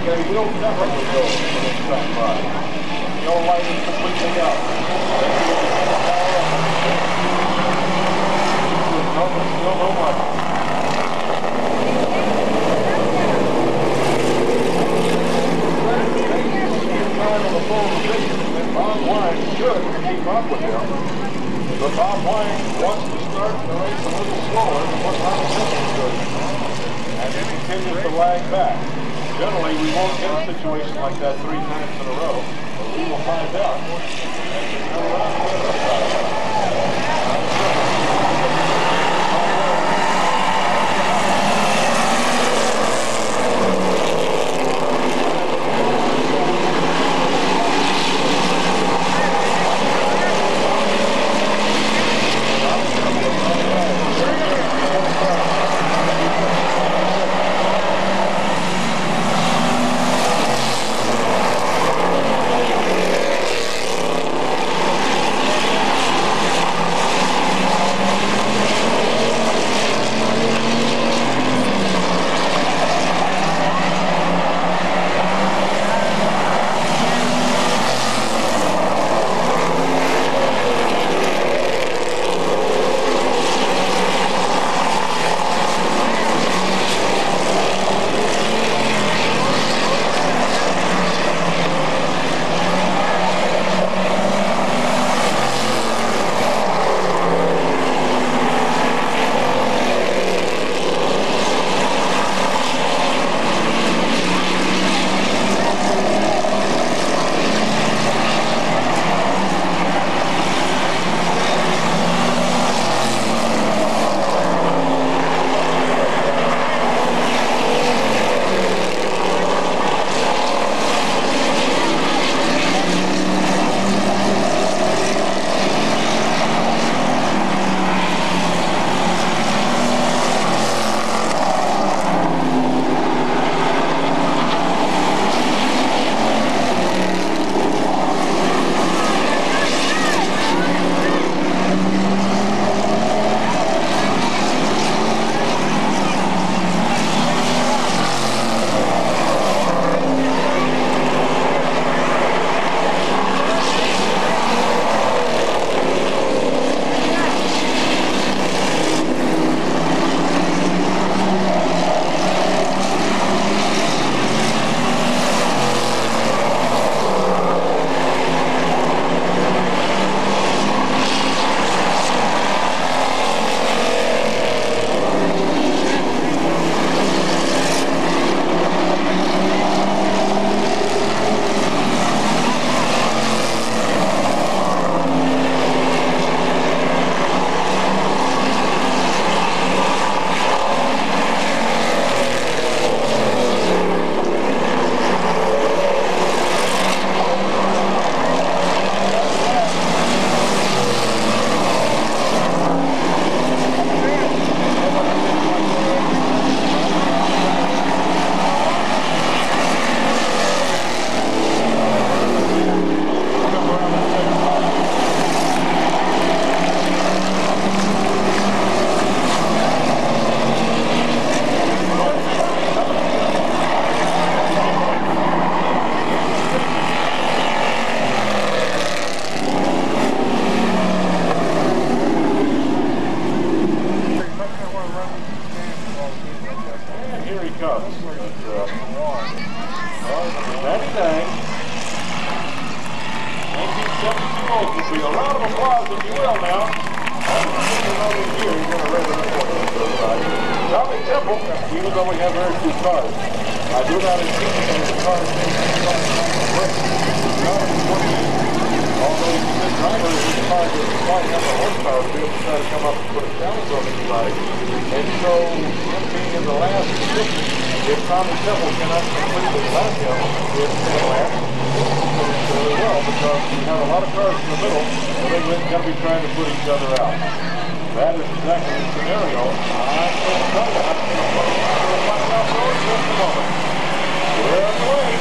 Okay, you don't definitely go for this track ride. You don't light it completely out. Still no money. Bob Wine should keep up with him. But Bob Wine wants to start the race a little slower than what Ronald Simpson's doing. And he continues to lag back. Generally, we won't get a situation like that 3 times in a row, but we will find out. Even though we have very few cars, I do not anticipate the cars although he's a good driver, his car doesn't quite have the horsepower to be able to try to come up and put a challenge on anybody. And so, him being in the last position, if Tommy Temple cannot completely lap him in 10 laps, it's really well, because you have a lot of cars in the middle, and they're going to be trying to put each other out. That is exactly the scenario. I can't tell you. We'll find out for just a moment. We're on the way.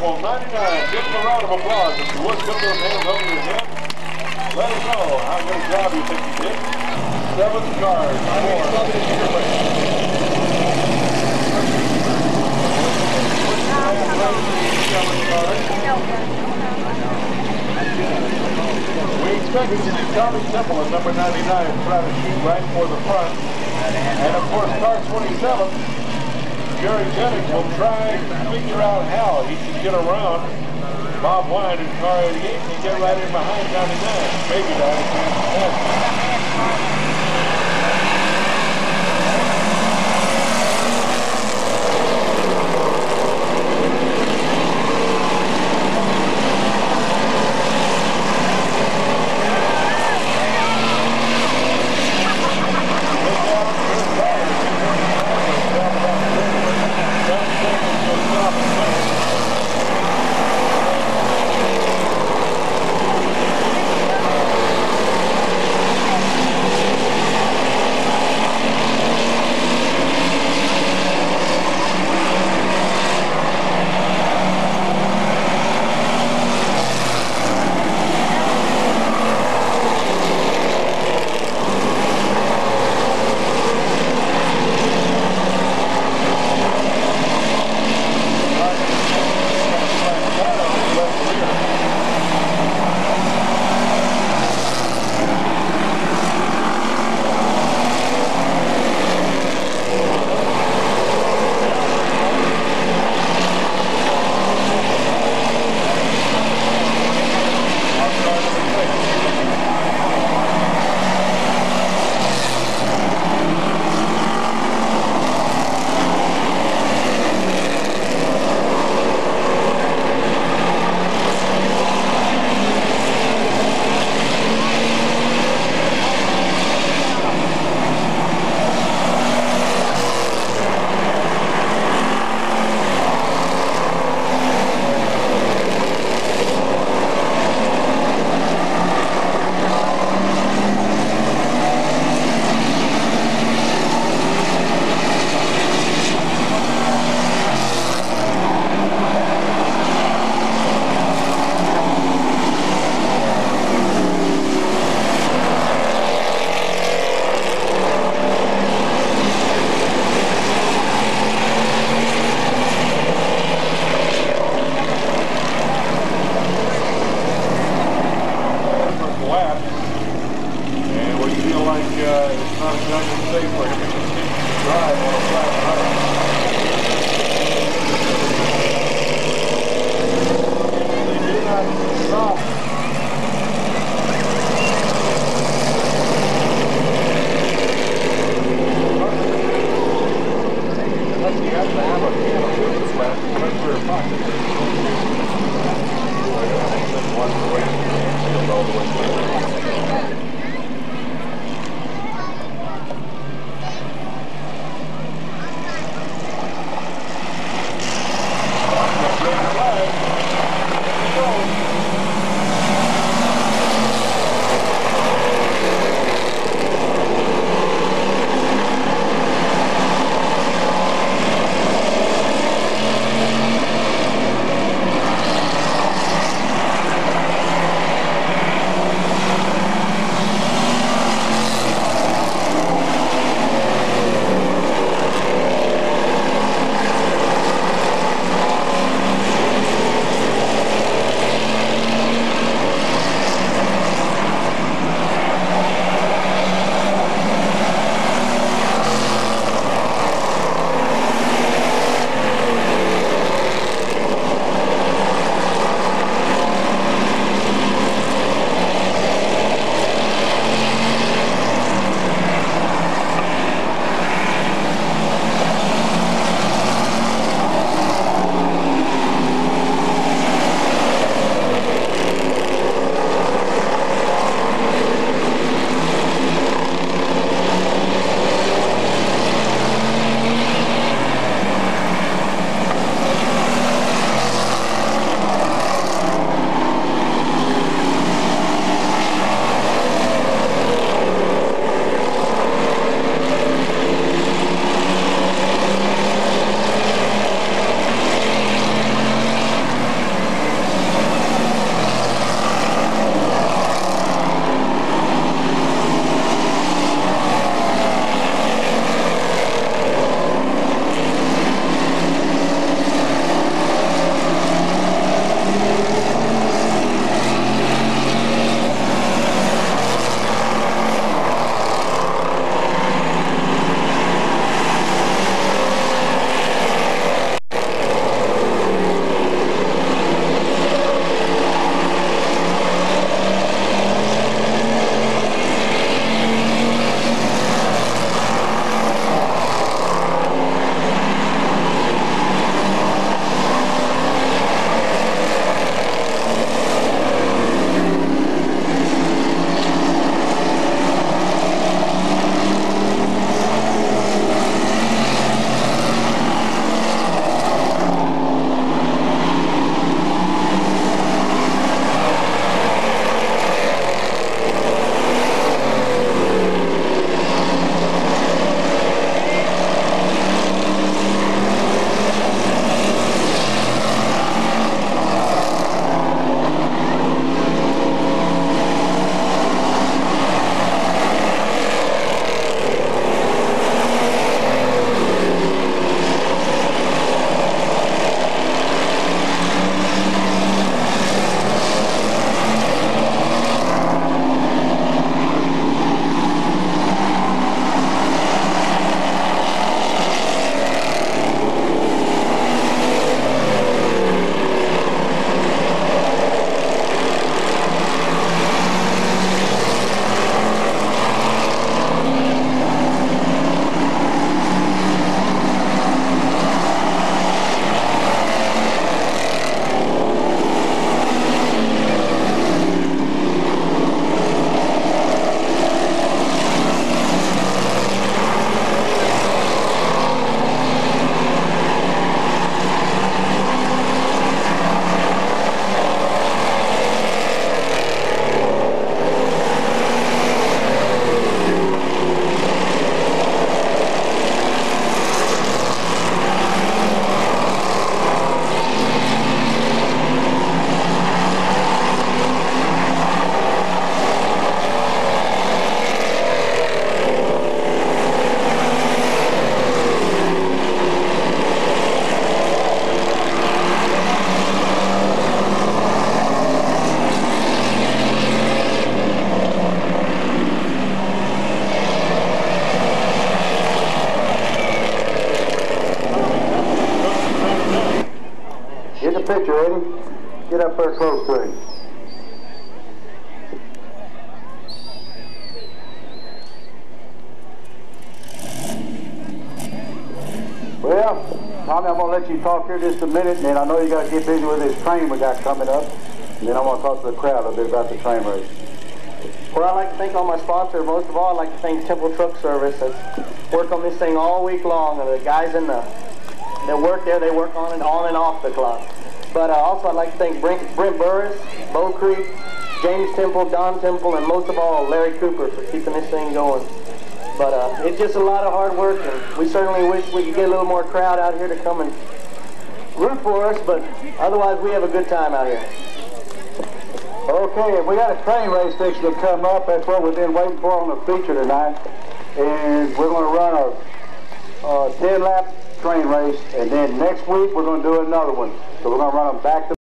Simple 99. Give them a round of applause. If you would, put those hands over your head. Let us know how good a job you think you did. 7 cars. 4. We expect to see Tommy Temple at number 99 try to shoot right for the front. And of course, car 27, Jerry Jennings will try to figure out how he can get around Bob Wine in car 88 and get right in behind 99. Maybe that is his picture, Eddie. Get up there close to him. Well, Tommy, I'm going to let you talk here just a minute, and then I know you got to get busy with this train we got coming up, and then I'm going to talk to the crowd a bit about the train race. Well, I'd like to thank all my sponsors. Most of all, I'd like to thank Temple Truck Service that's worked on this thing all week long, and the guys that work there, they work on and off the clock. But also, I'd like to thank Brent Burris, Bo Creek, James Temple, Don Temple, and most of all, Larry Cooper for keeping this thing going. But it's just a lot of hard work, and we certainly wish we could get a little more crowd out here to come and root for us, but otherwise we have a good time out here. Okay, we got a train race fixing to come up. That's what we've been waiting for on the feature tonight. And we're going to run a 10-lap train race, and then next week we're going to do another one. So we're going to run them back to